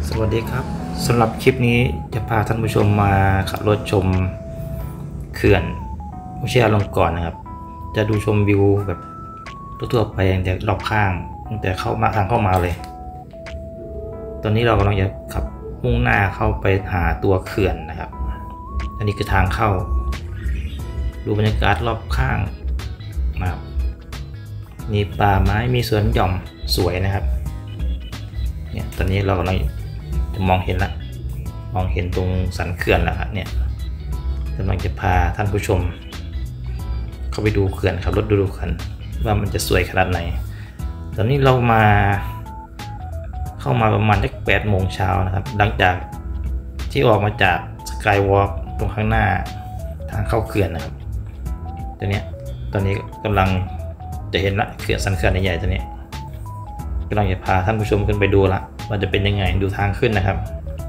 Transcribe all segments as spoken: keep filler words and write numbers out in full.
สวัสดีครับสำหรับคลิปนี้จะพาท่านผู้ชมมาขับรถชมเขื่อนวชิราลงกรณ์นะครับจะดูชมวิวแบบทั่วๆไปอย่างแต่รอบข้างตั้งแต่เข้ามาทางเข้ามาเลยตอนนี้เรากำลังจะขับมุ่งหน้าเข้าไปหาตัวเขื่อนนะครับอันนี้คือทางเข้าดูบรรยากาศรอบข้างนะครับมีป่าไม้มีสวนหย่อมสวยนะครับเนี่ยตอนนี้เรากำลังจะมองเห็นละมองเห็นตรงสันเขื่อนแล้วครับเนี่ยกำลังจะพาท่านผู้ชมเข้าไปดูเขื่อนครับรถดูดูเขื่อนว่ามันจะสวยขนาดไหนตอนนี้เรามาเข้ามาประมาณสักแปดโมงเช้านะครับหลังจากที่ออกมาจากสกายวอล์กตรงข้างหน้าทางเข้าเขื่อนนะครับตัวเนี้ยตอนนี้กำลังจะเห็นละเขื่อนสันเขื่อนใหญ่ๆตัวนี้กำลังจะพาท่านผู้ชมขึ้นไปดูละว่าจะเป็นยังไงดูทางขึ้นนะครับ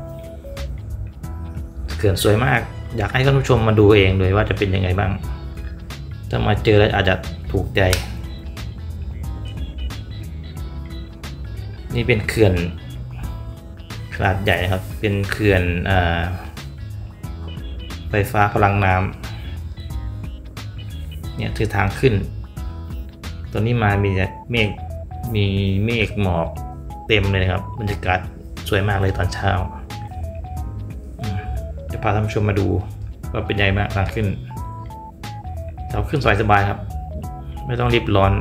เขื่อนสวยมากอยากให้ท่านผู้ชมมาดูเองเลยว่าจะเป็นยังไงบ้างถ้ามาเจอแล้วอาจจะถูกใจนี่เป็นเขื่อนขนาดใหญ่ครับเป็นเขื่อนไฟฟ้าพลังน้ำเนี่ยคือทางขึ้นตอนนี้มามีเมฆมีเมฆหมอกเต็มเลยนะครับบรรยากาศสวยมากเลยตอนเช้าจะพาท่านผู้ชมมาดูว่าเป็นยังไงบ้างทางขึ้นเราขึ้นสบายๆครับไม่ต้องรีบร้อน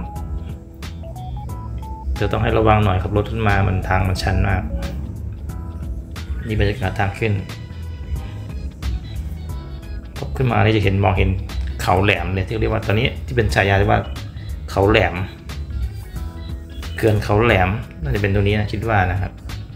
จะต้องให้ระวังหน่อยครับรถขึ้นมามันทางมันชันมากนี่บรรยากาศทางขึ้นพอขึ้นมานี่จะเห็นมองเห็นเขาแหลมเลยที่เรียกว่าตอนนี้ที่เป็นฉายาเรียกว่าเขาแหลมเขื่อนเขาแหลมน่าจะเป็นตัวนี้นะคิดว่านะครับ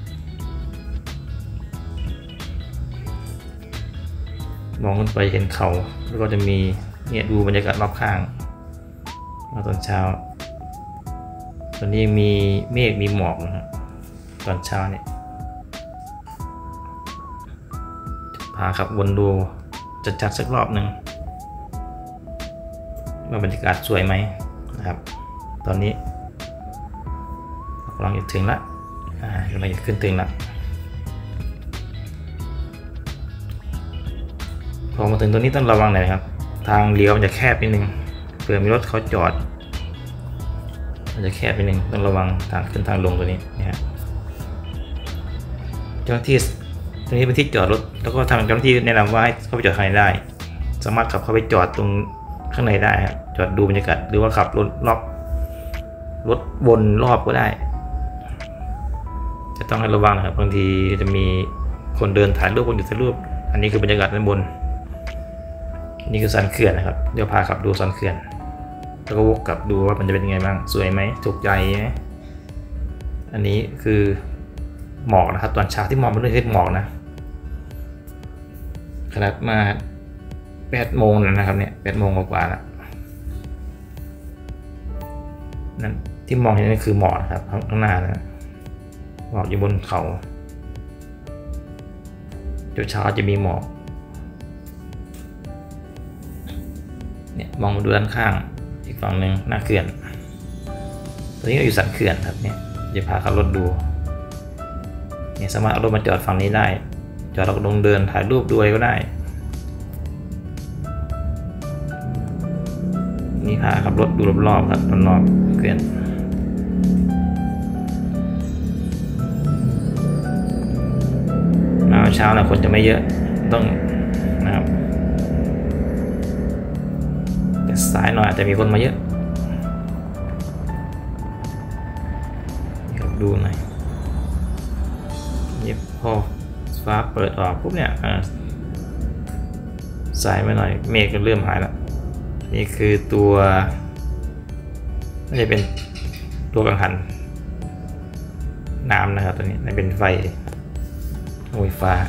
มองขึ้นไปเห็นเขาแล้วก็จะมีเนี่ยดูบรรยากาศรอบข้างตอนเช้าตอนนี้มีเมฆมีหมอกนะครับตอนเช้าเนี่ยพาขับวนดูจัดๆสักรอบหนึ่งว่าบรรยากาศสวยไหมนะครับตอนนี้กำลังจะถึงละกำลังจะขึ้นถึงละพอมาถึงตรงนี้ต้องระวังหน่อยครับทางเลี้ยวมันจะแคบนิดนึงเผื่อมีรถเขาจอดมันจะแคบนิดนึงต้องระวังทางขึ้นทางลงตัวนี้นะฮะเจ้าหน้าที่ตรงนี้เป็นที่จอดรถแล้วก็ทางเจ้าหน้าที่แนะนำว่าให้เข้าไปจอดข้างในได้สามารถขับเข้าไปจอดตรงข้างในได้ครับจอดดูบรรยากาศหรือว่าขับรถรอบรถวนรอบก็ได้จะต้องให้ระวังนะครับบางทีจะมีคนเดินถ่ายรูปคนอยู่ถ่ายรูปอันนี้คือบรรยากาศด้านบนนี่คือสันเขื่อนนะครับเดี๋ยวพาขับดูสันเขื่อนแล้วก็วกกลับดูว่ามันจะเป็นยังไงบ้างสวยไหมถูกใจไหมอันนี้คือหมอกนะครับตอนเช้าที่มองมันด้วยเห็นหมอกนะขนาดมาแปดโมงนะครับเนี่ยแปดโมงกว่าแล้วนั่นที่มองเห็นนี่คือหมอกนะครับข้างหน้านะหมอกอยู่บนเขาเช้าจะมีหมอกเนี่ยมองมาดูด้านข้างอีกฝั่งหนึ่งหน้าเขื่อนตอนนี้เราอยู่สันเขื่อนครับเนี่ยจะพาขับรถดูเนี่ยสามารถเอารถมาจอดฝั่งนี้ได้จอดเราลงเดินถ่ายรูปด้วยก็ได้นี่พาขับรถดูรอบๆครับรอบๆเขื่อนเช้านะคนจะไม่เยอะต้องนะครับแต่สายหน่อยอาจจะมีคนมาเยอะดูหน่อยนี่พอฟ้าเปิดออกปุ๊บเนี่ยสายมาหน่อยเมฆก็เริ่มหายแล้วนี่คือตัวน่าจะเป็นตัวกังหันน้ำนะครับตัวนี้น่าเป็นไฟไฟฟ้า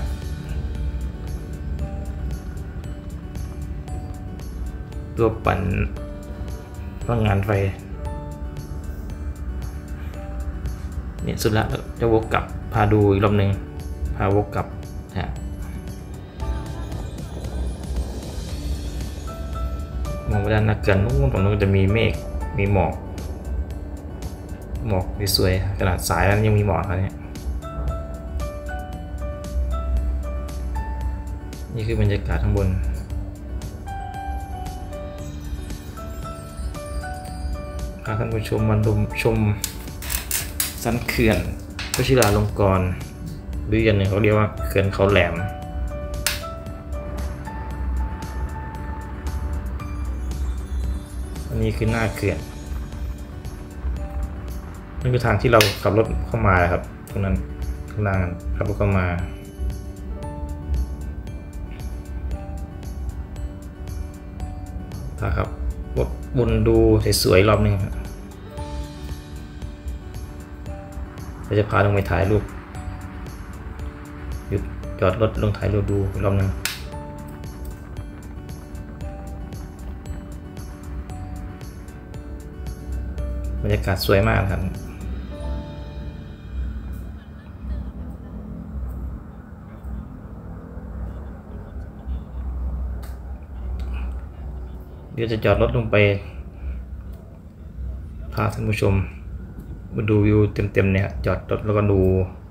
ตัวปั่นพลังงานไฟเนี่ยสุดละจะวกกลับพาดูอีกรอบหนึ่งพาวกกลับนะมองไปด้านหน้าเขื่อนนู้นตรงนู้นจะมีเมฆมีหมอกหมอกสวยขนาดสายแล้วยังมีหมอกอะไรเนี่ยนี่คือบรรยากาศข้างบนพาท่านผู้ชมมาดูชมสันเขื่อนวชิราลงกรณ์หรืออย่างหนึ่งเขาเรียกว่าเขื่อนเขาแหลมอันนี้คือหน้าเขื่อนนี่คือทางที่เราขับรถเข้ามาครับตรงนั้นข้างล่างขับรถเข้ามาถ้าครับวนดูสวยๆรอบนึงครับเราจะพาลงไปถ่ายรูปหยุดจอดรถลงถ่ายรูปดูรอบนึงบรรยากาศสวยมากครับเดี๋ยวจะจอดรถลงไปพาท่านผู้ชมมาดูวิวเต็มๆเนี่ยจอดรถแล้วก็ดู